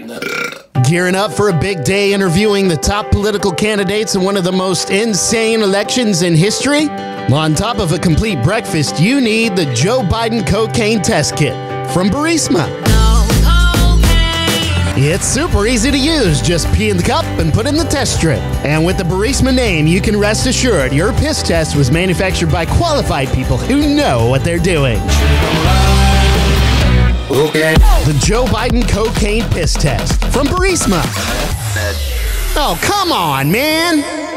Gearing up for a big day interviewing the top political candidates in one of the most insane elections in history? On top of a complete breakfast, you need the Joe Biden cocaine test kit from Burisma. It's super easy to use. Just pee in the cup and put in the test strip. And with the Burisma name, you can rest assured your piss test was manufactured by qualified people who know what they're doing. Okay. The Joe Biden cocaine piss test from Burisma. Oh, come on, man.